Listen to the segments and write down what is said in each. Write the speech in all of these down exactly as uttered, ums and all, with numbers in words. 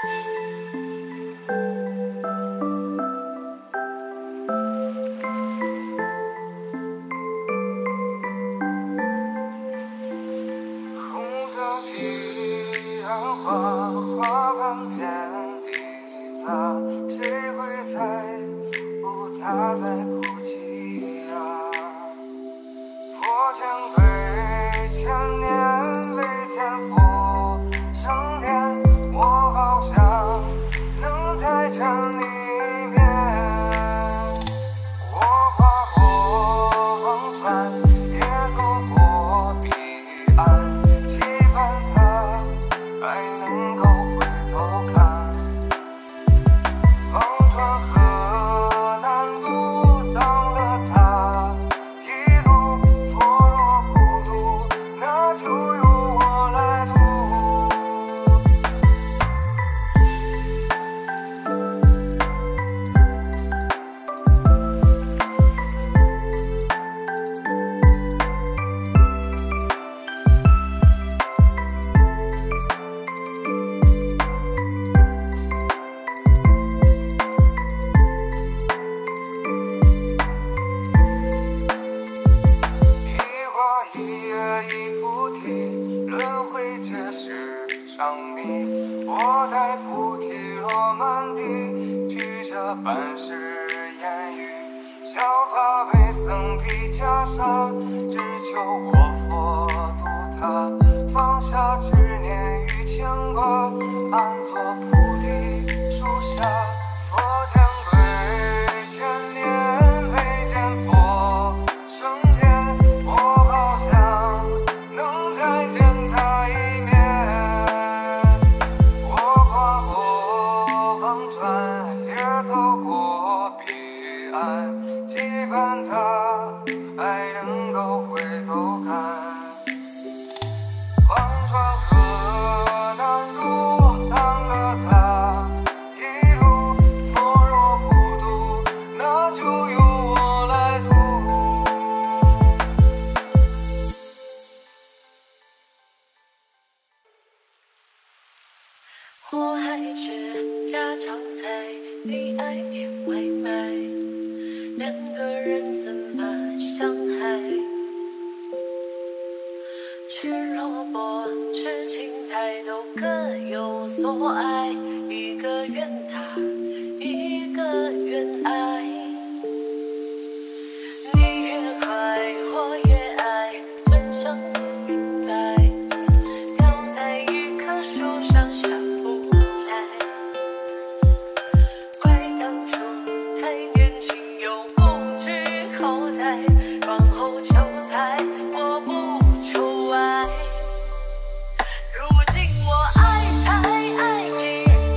如今我爱才爱情。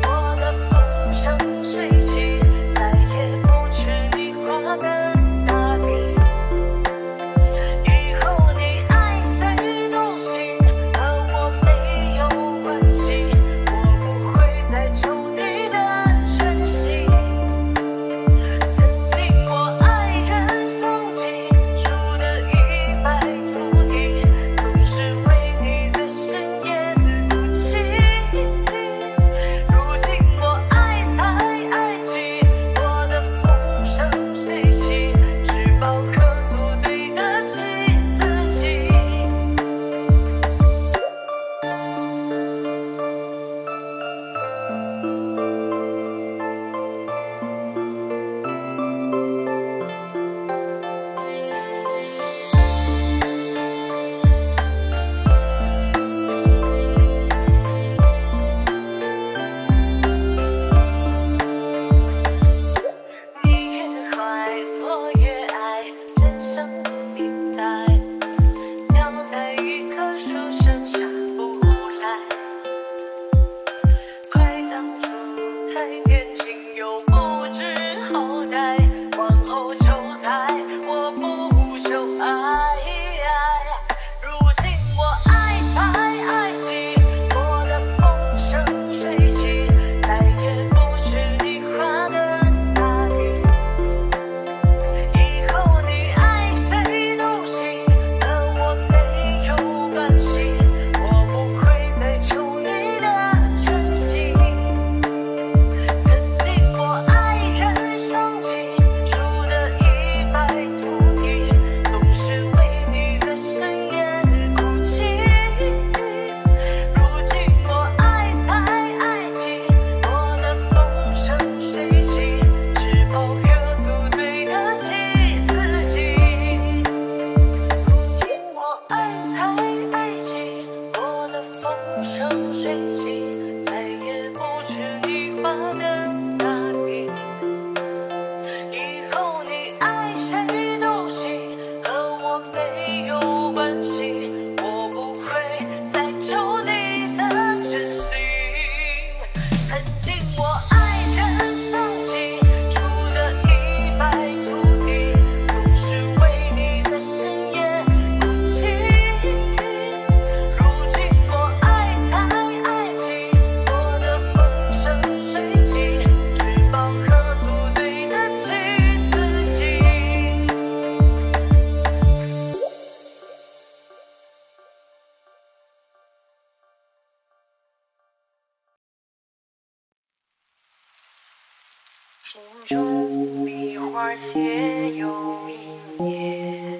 庭中梨花谢又一年，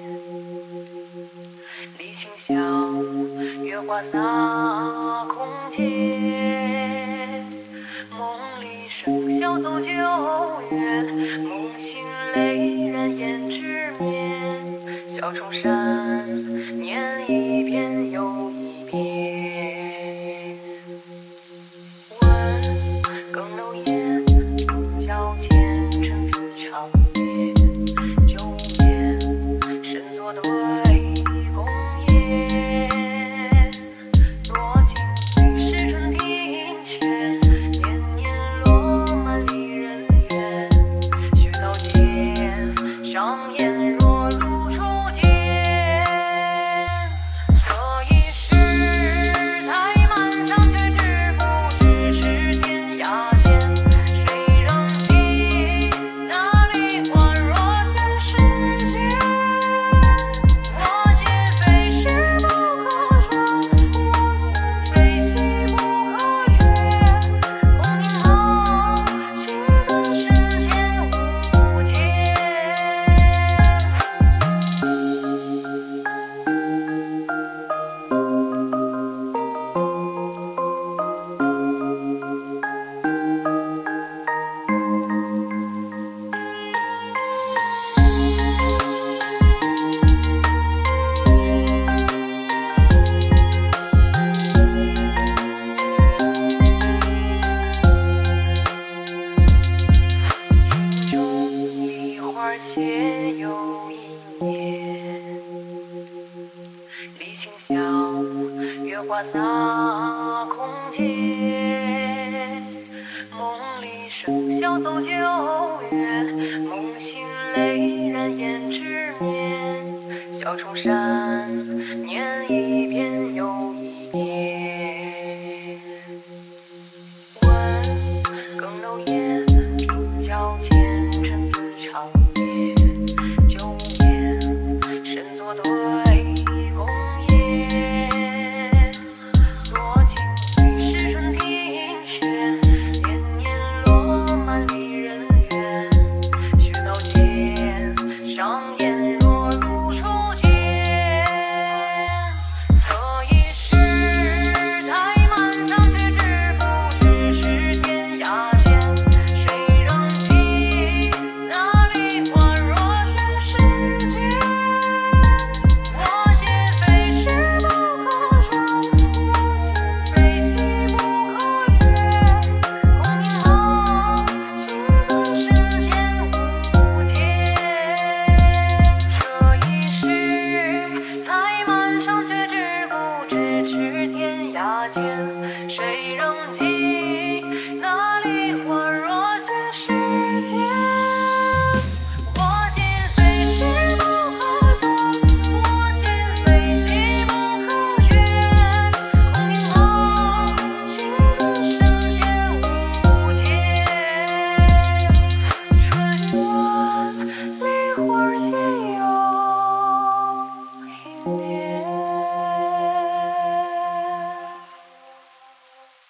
李清晓，月华洒空间。梦里笙箫奏旧乐，梦醒泪染胭脂面。小重山，念一遍又一遍。问更楼夜，竹脚前尘自长夜。旧年身作对宫夜，若轻醉时春庭轩，年年落满离人怨。雪道间，上演若如初见。这一世太漫长，却知不知是天涯间。谁仍记那梨花若雪世间？我心非是不可传，我心非兮不可劝。红亭后，情在深浅无间。庭中梨花谢又一年，李清晓，月华洒空间。梦里笙箫奏旧乐，梦醒泪染胭脂面。小重山，念一遍又一遍。问更楼夜，竹脚前尘自长夜。旧年身作对宫夜，若轻醉时春庭轩，年年落满离人怨。雪道间，上演若如初见。这一世太漫长，却知不知是天涯间。谁仍记那梨花若雪世间？我心非是不可传，我心非兮不可劝。红亭后，情在深浅无间。这一世太漫长，却知不知是天涯间。谁仍记那梨花若雪世间？我心非是不可传，我心非兮不可劝。红亭后，情在深浅无间。春晚梨花谢又一年。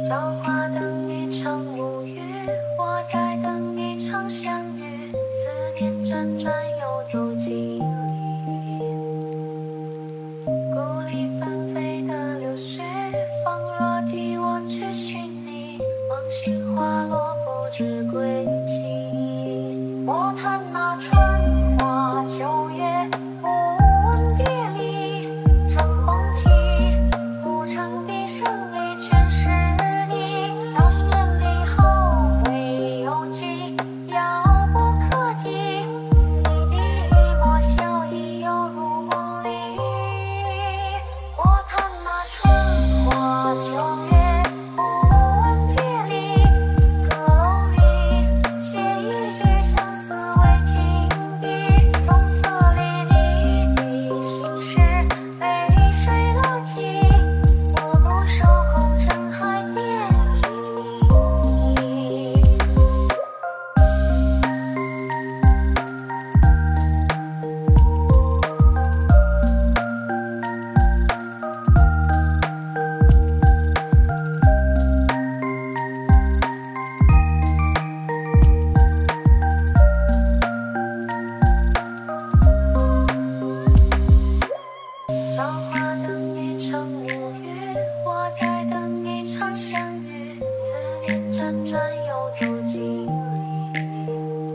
朝花等一场无语，我在等一场相遇。思念辗转游走几里，故里纷飞的流水，仿若替我去寻你。往昔花落不知归期，我叹那春花秋月不问别离。乘风起，浮沉的胜利全是你。大选的后会有期，遥不可及。你的雨墨笑意犹如梦里，我叹那春花秋月不问别离。阁楼里写一句相思未停笔，从此离你的心事泪水落尽，我独守空城还惦记你。朝花等一场无语，我在等一场相遇。思念辗转游走几里，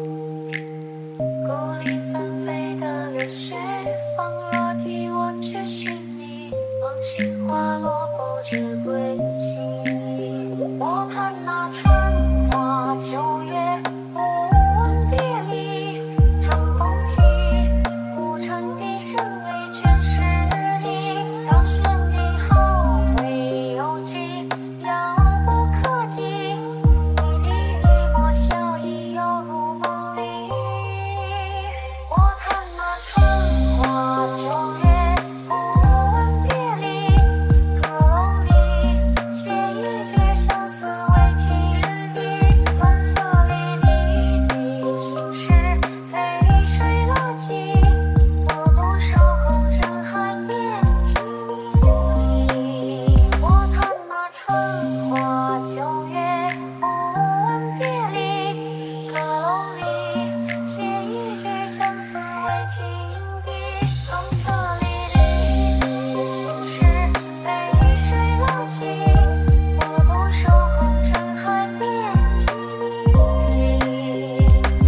故里纷飞的流水，仿若替我去寻你。往昔花落不知归期，我叹那春花秋月不问别离。乘风起，浮沉的胜利全是你。大选的后会有期，遥不可及。你的雨墨笑意犹如梦里，我叹那春花秋月不问别离。阁楼里写一句相思未停笔，从此离你的心事泪水落尽，我独守空城还惦记你。我叹那春花秋月不问别离。阁楼里写一句相思未停笔，从此离你的心事泪水落尽，我独守空城还惦记你。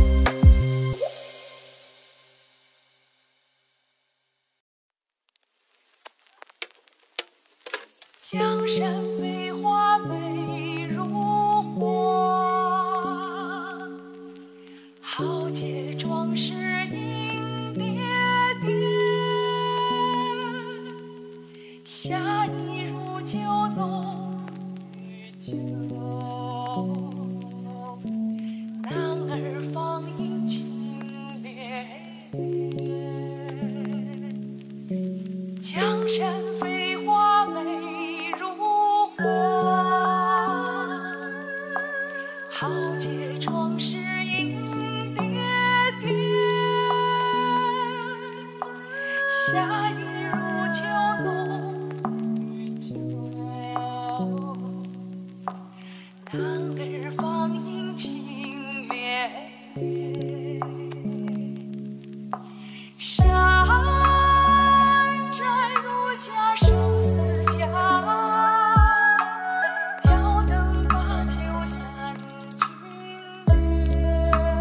江山飞花美如画，豪杰壮士影叠叠。侠义如酒浓于酒，男儿芳吟情烈。江山飞花美如画，豪杰壮士影叠叠。侠义如酒浓于酒，男儿芳吟情烈。山寨如家生死家，挑灯把酒三君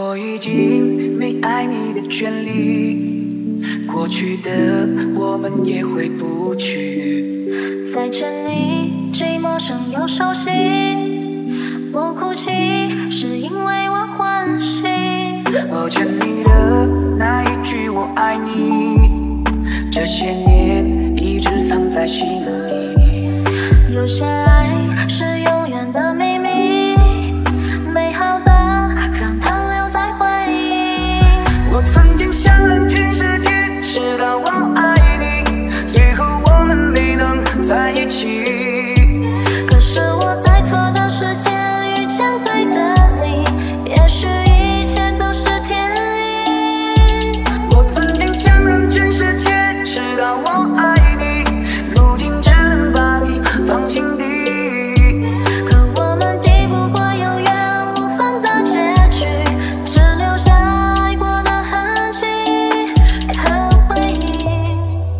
我已经没爱你的权利，过去的我们也回不去。 再见你，既陌生又熟悉。我哭泣，是因为我欢喜。 我欠你的那一句我爱你，这些年一直藏在心里。 有些爱是永远的秘密，美好的让它留在回忆。 我曾经想让全世界知道我爱你，最后我们没能在一起。 可是我在错的时间遇见对的你，也许一切都是天意。 我曾经想让全世界知道我爱你，如今只能把你放心底。 可我们抵不过有缘无分的结局，只留下爱过的痕迹和回忆。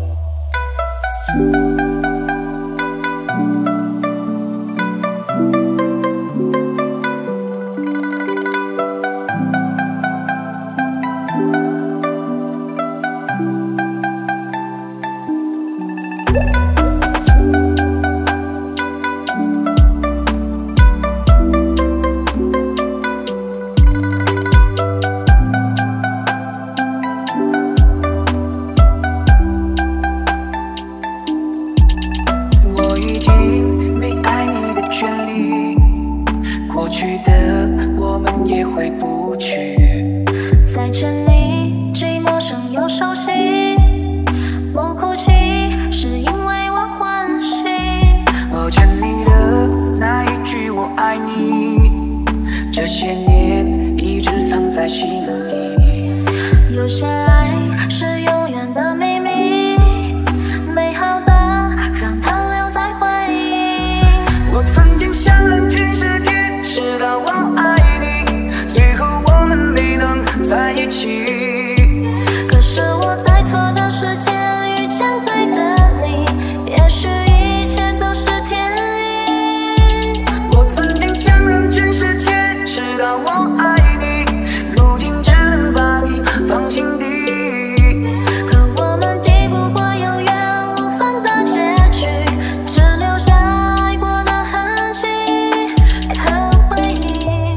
我已经没爱你的权利，过去的我们也回不去。 再见你，既陌生又熟悉。我哭泣，是因为我欢喜。 我欠你的那一句我爱你，这些年一直藏在心里。 有些爱是永远的秘密，美好的让它留在回忆。 我曾经想让全世界知道我爱你，最后我们没能在一起。 可是我在错的时间遇见对的你，也许一切都是天意。 我曾经想让全世界知道我爱你，如今只能把你放心底。 可我们抵不过有缘无分的结局，只留下爱过的痕迹和回忆。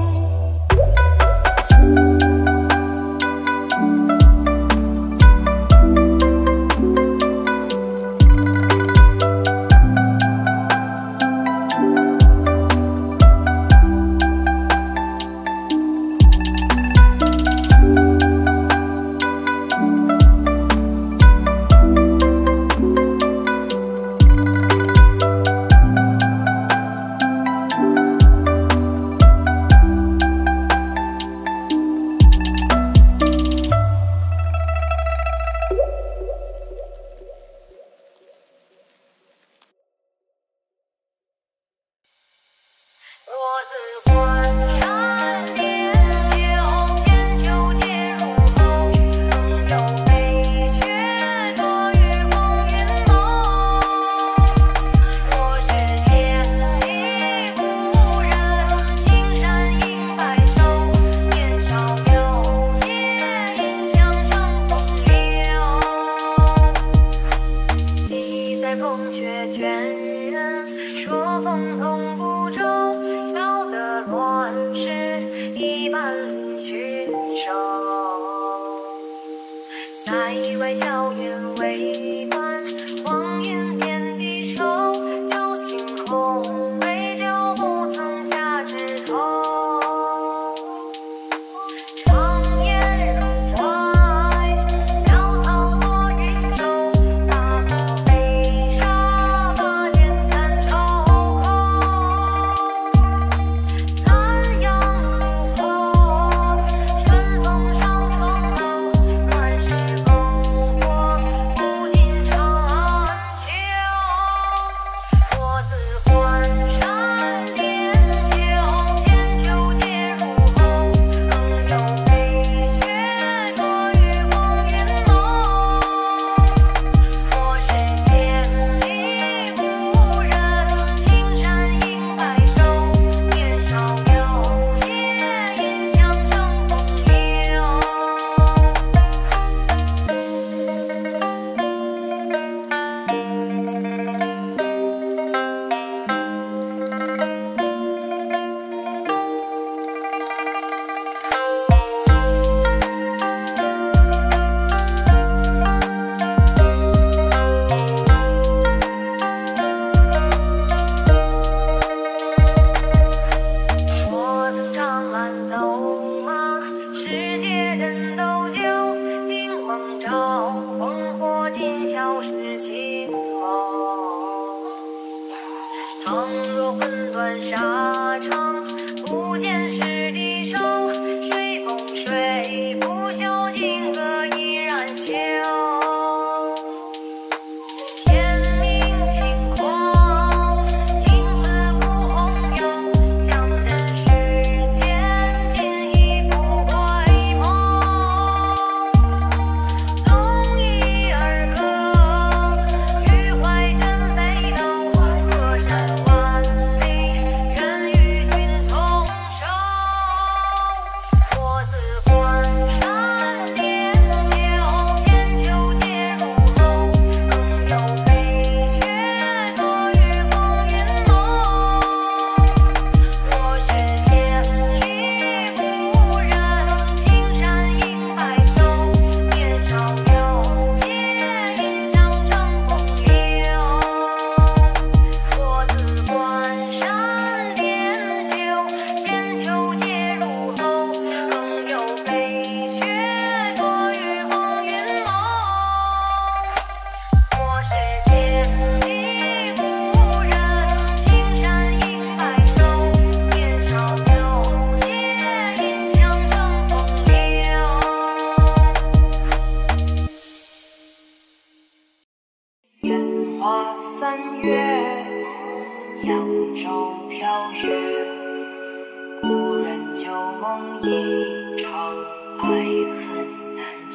我自关山点酒，千秋皆入喉，仍有飞雪坐于空云梦。若是千里故人，青山迎白首，年少了解，迎香乘风流。喜在风雪倦人，说风同不周。笑得乱世一般领群手，在外校园为伴，黄云遍地愁。侥幸空杯酒，不曾下枝头。长夜入怀，潦草作云舟。大漠飞沙，把天看愁空。残阳如风，春风上重楼。乱世烽火，不尽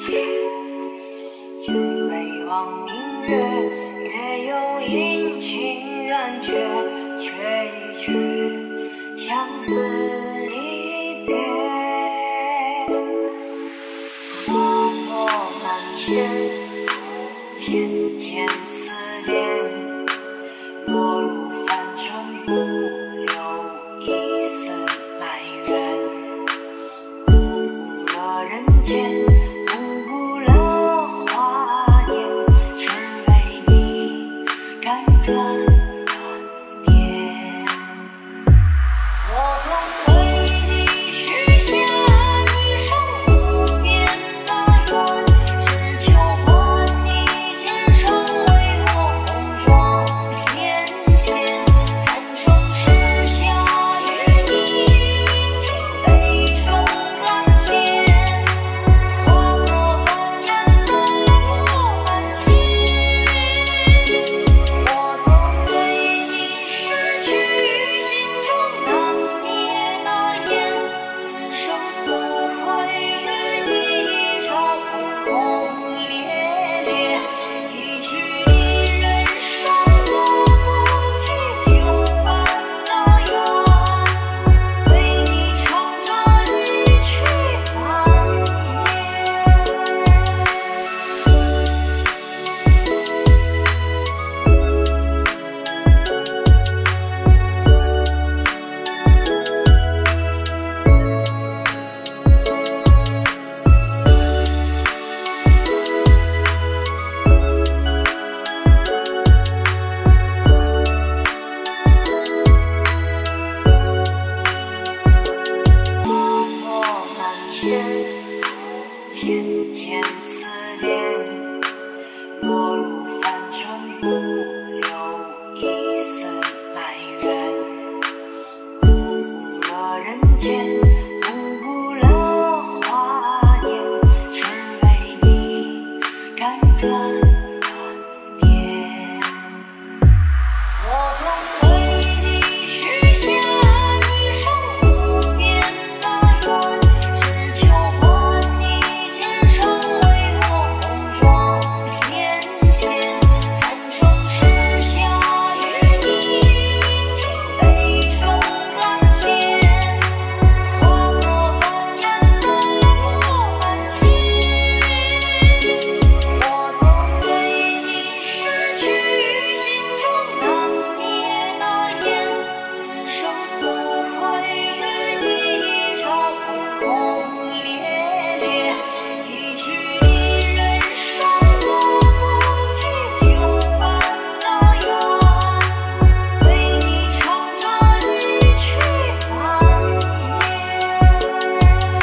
切。只为望明月，月有阴晴圆缺，缺一曲相思离别。落寞满天，片片思念，落入凡尘不留一丝埋怨。辜负了人间，辜负了华年，只为你辗转难眠。我曾为你许下一生不变的愿，只求换你肩上为我红妆翩翩。三生石下与你倾杯中甘甜，化作繁烟散落满天。我曾为你拭去心中难灭那烟，此生不悔与你朝空烈烈。一曲离人山落不去九般的缘，为你唱着一曲繁言。落寞满天，片片思念，落入凡尘不留一丝埋怨。辜负了人间，辜负了华年，只为你辗转难眠。我曾为你许下一生不变的愿，只求换你肩上为我红妆翩翩。三生石下与你倾杯中甘甜，化作繁烟散落满天。我曾为你拭去心中难灭那烟，此生不悔与你朝空烈烈。一曲离人山落不去九般的缘，为你唱着一曲繁言。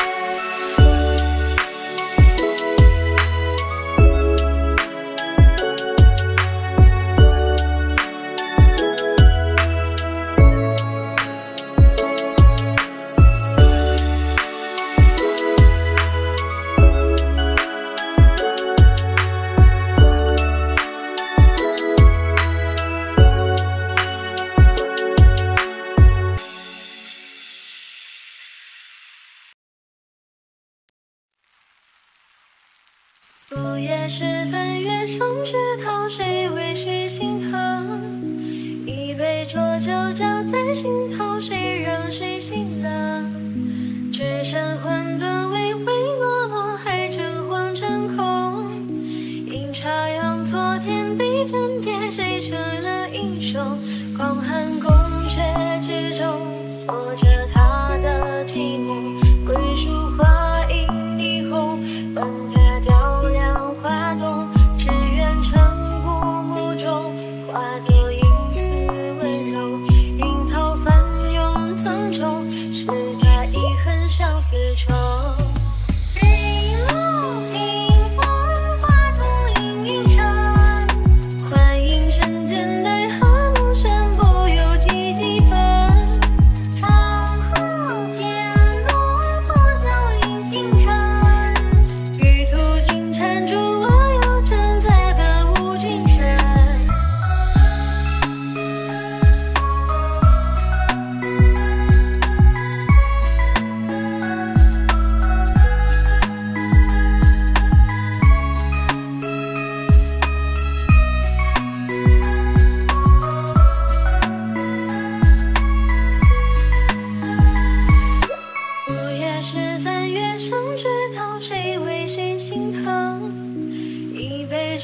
午夜时分，月上枝头，谁为谁心疼？一杯浊酒浇在心头，谁让谁心冷？只剩混沌唯唯诺诺，还诚惶诚恐。阴差阳错，天地分别，谁成了英雄？狂寒宫阙之中，锁着他的寂寞。桂树花影霓虹，风月雕梁画栋，只愿成古墓中，化作阴丝温柔。云头翻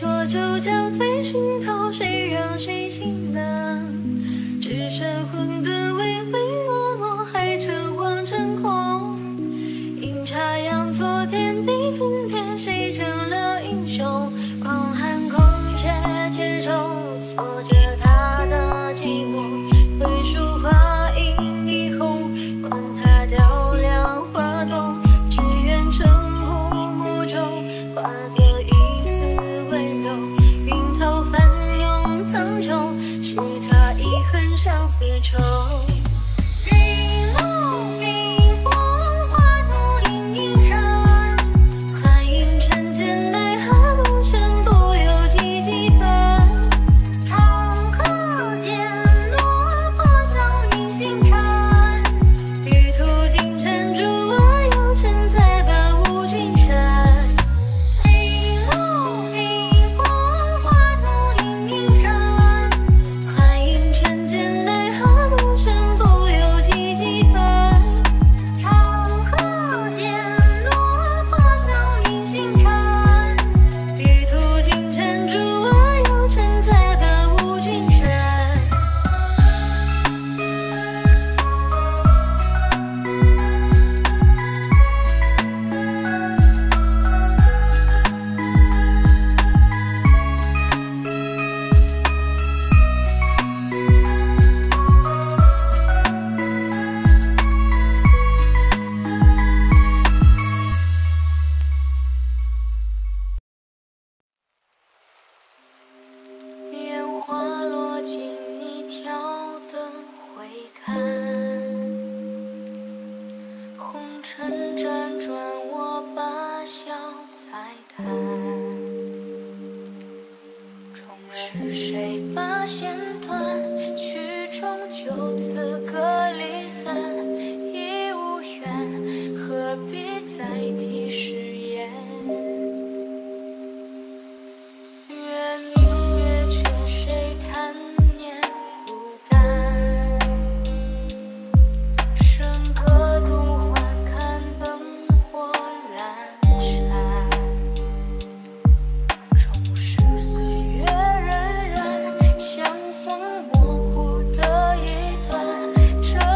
说就交在心头，谁让谁心冷？只剩混沌唯唯诺诺，还诚惶诚恐。阴差阳错，天地分别，谁成了英雄？狂寒空缺之中，锁着他的寂寞。回书画影一红，管他雕梁画栋，只愿尘雾幕中化作一丝温柔。云涛翻涌苍穹，是他遗恨相思愁。是谁把线断？曲终就此各离散，已无缘，何必再提誓言？月明月缺，谁贪念孤单？笙歌独欢，看灯火阑珊。重拾岁月荏苒，相逢模糊的一段。这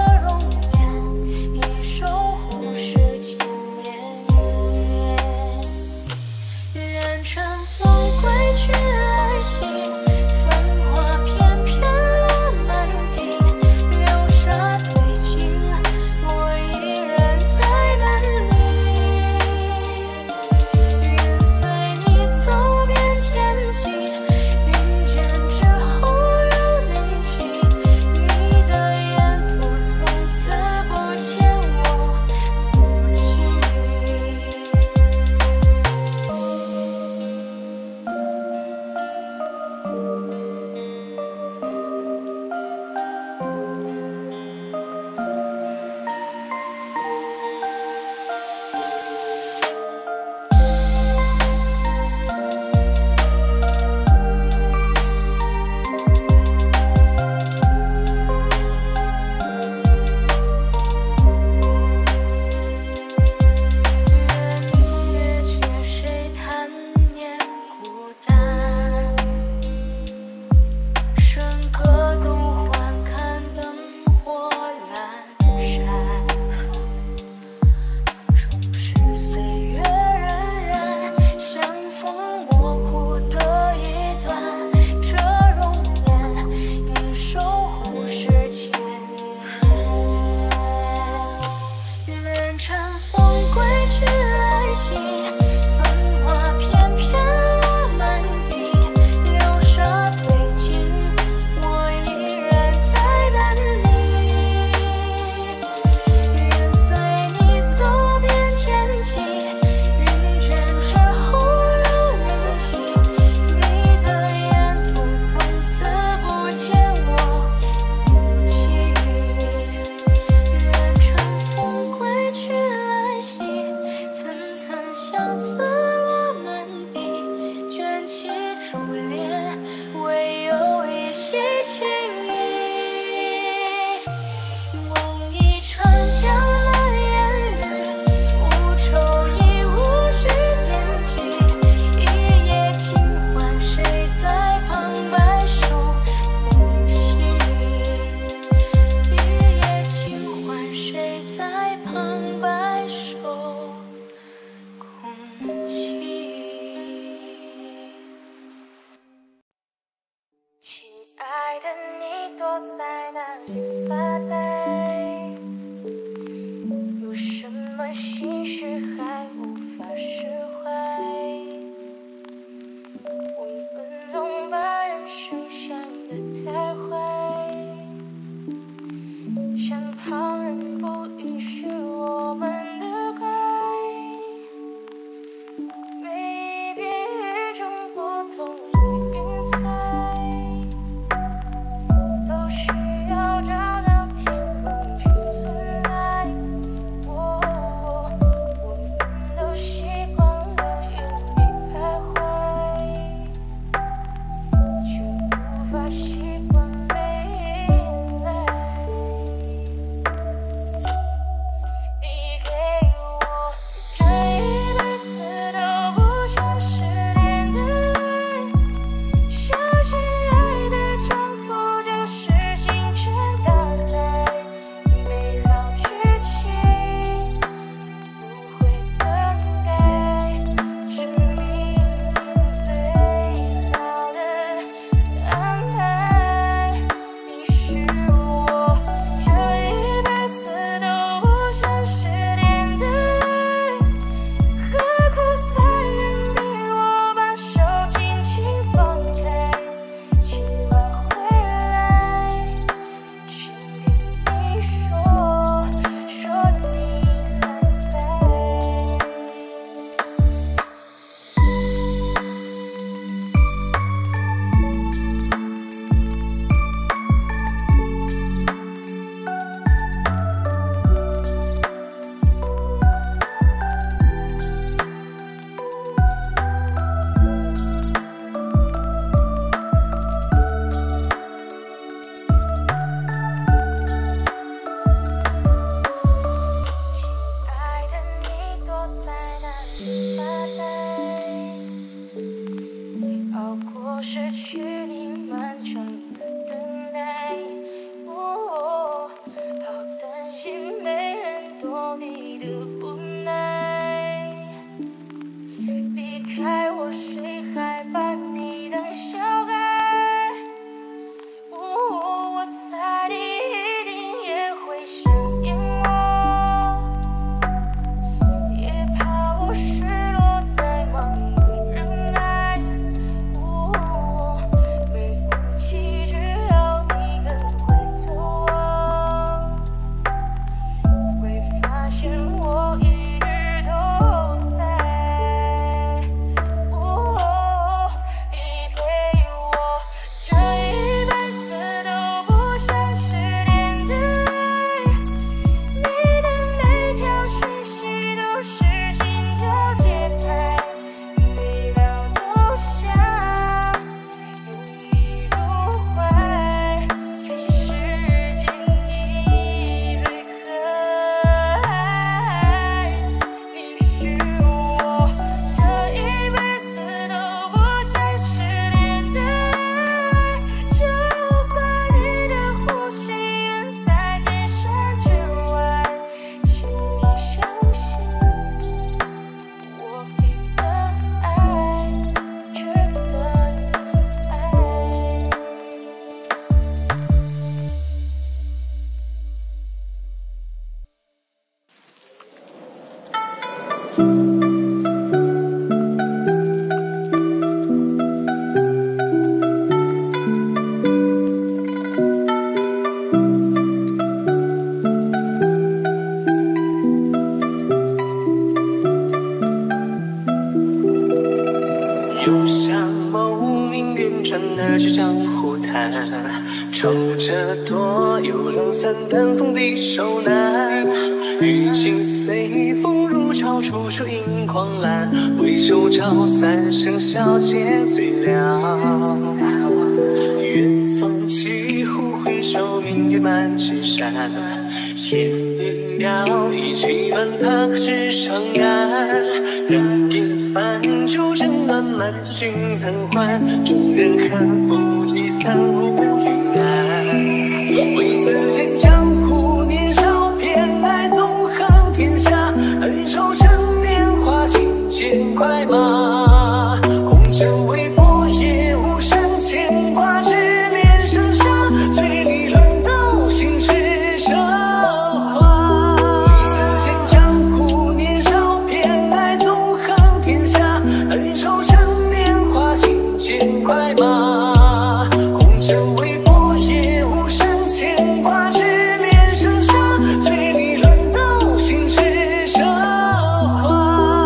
又像某命运转而至江湖滩，抽着多有两三担风的手难，雨尽随风如潮，处处迎狂澜，回首照三生小姐最凉。远风起呼回首，明月满纸山，天地鸟一起乱踏至长安，人饮泛酒斟暖，满足君贪欢，众人看拂衣散无云安。为自见江湖年少，偏爱纵横天下，恩仇趁年华，尽见快马。红酒微波也无声，牵挂之恋剩下，醉里轮斗心事这话。为自见江湖年少，偏爱纵横天下，恩仇趁年华，尽见快马。红酒微波也无声，牵挂之恋剩下，醉里轮斗心事这话。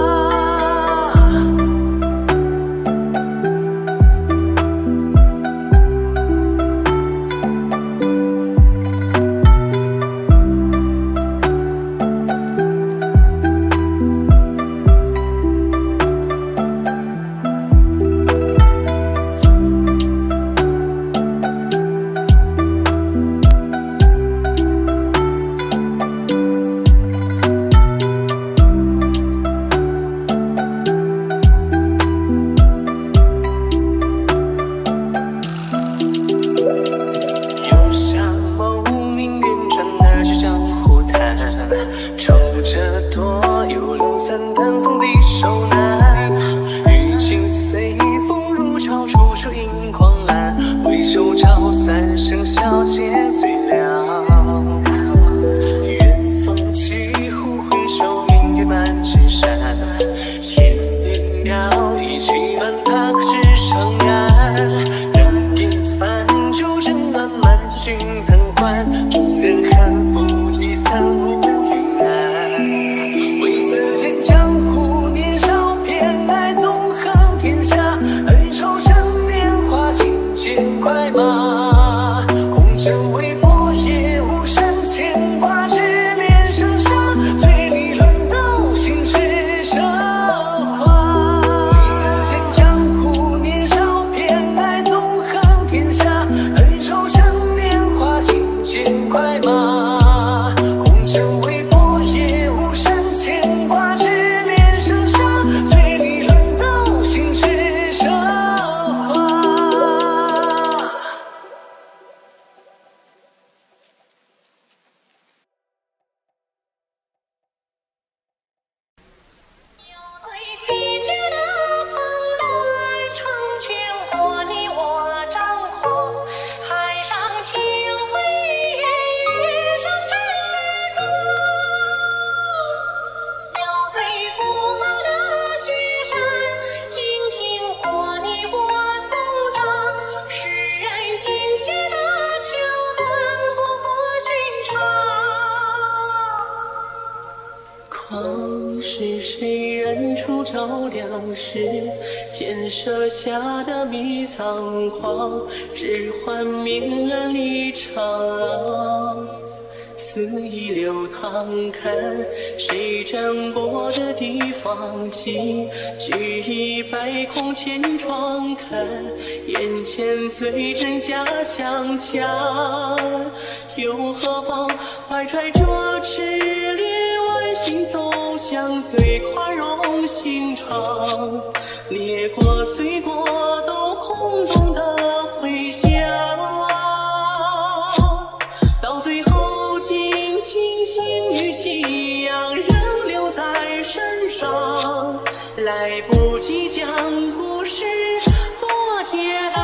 又像某命运转而至江湖滩，抽着多有两三担风的手难，雨尽随风如潮，处处迎狂澜，回首照三生小姐最凉。远风起呼回首，明月满纸山，天地鸟一起乱踏至长安，人饮泛酒斟暖，满足君贪欢，众人看拂衣散无云安。为自见江湖年少，偏爱纵横天下，恩仇趁年华，尽见快马。红酒微波也无声，牵挂之恋剩下，醉里轮斗心事这话。为自见江湖年少，偏爱纵横天下，恩仇趁年华，尽见快马。红酒微波也无声，牵挂之恋剩下，醉里轮斗心事这话。 最崎岖的蓬乱，成群或你我张狂，海上清辉夜月上枝头，鸟飞驸马的雪山，静听或你我颂章，诗人惊写的桥段不过寻常。 况是谁人出照亮时，箭射下的迷苍狂，只唤明暗离场。肆意流淌，看谁占卜的地方近，举一百空天窗，看眼前最真假相加，又何妨怀揣着痴恋，万心走向最宽容心肠，裂过碎过都空洞的回响，到最后尽情心与夕阳仍留在身上，来不及将故事多跌宕。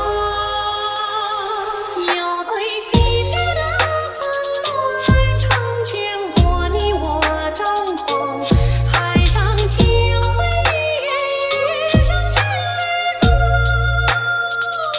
有最崎岖的蓬乱，成群或你我张狂，海上清辉夜月上枝头，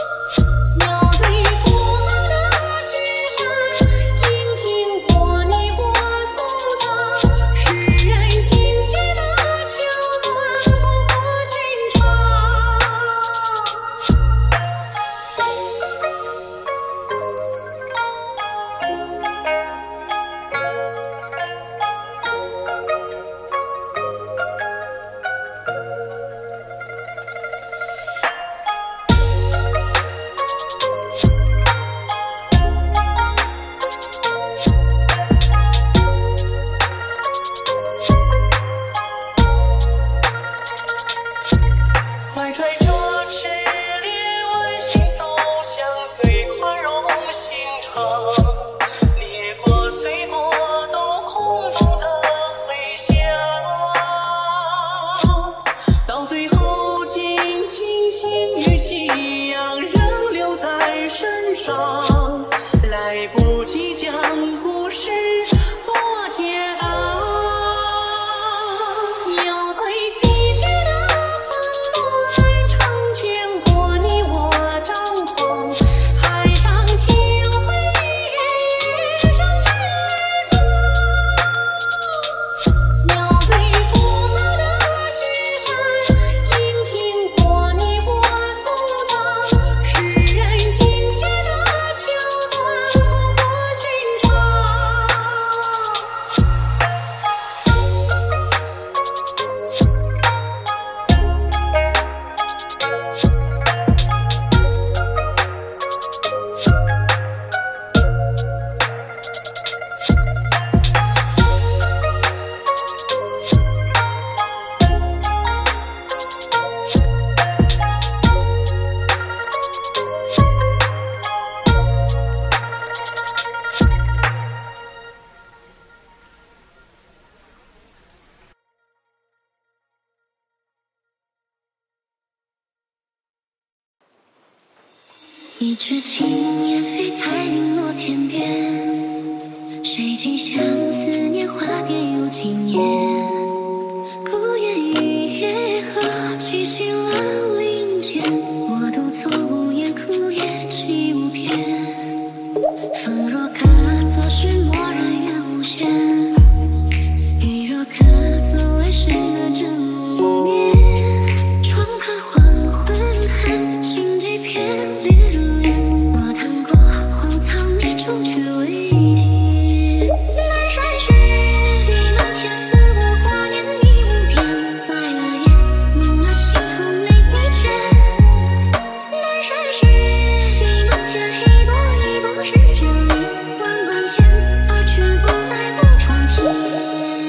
一只青燕飞彩云落天边，谁寄相思年华别有经年。孤雁一夜何栖息兰林间，我独坐无言，枯叶泣无边。风若可作寻，蓦然缘无限；雨若可作泪湿了枕无眠。窗怕黄昏寒，心悸偏恋恋。我趟过荒草泥中，却未见南山雪，一漫天似我挂念你无边。来了夜，梦了心头没遇见。南山雪，一漫天一朵一朵是眷恋。万万千，而却不来不窗前。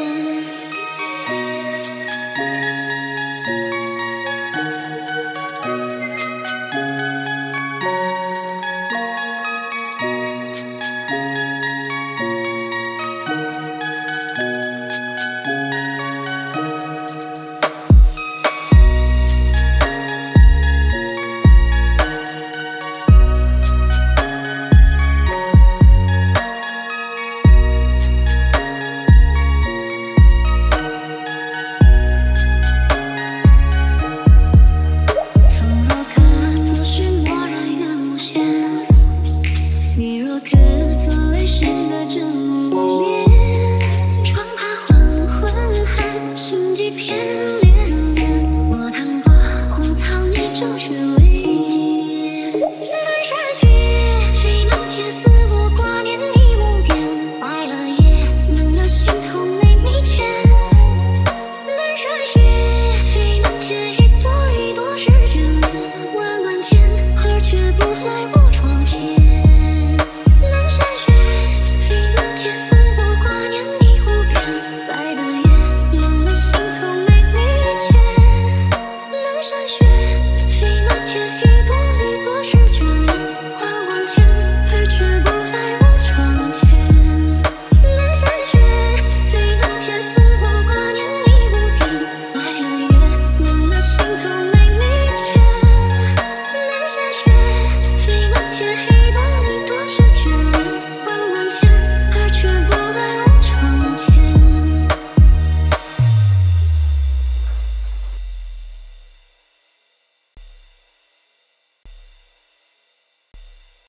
风若可作寻，蓦然缘无限；雨若可作泪湿了枕无眠。窗怕黄昏寒，心悸偏恋恋。我趟过荒草泥中，却未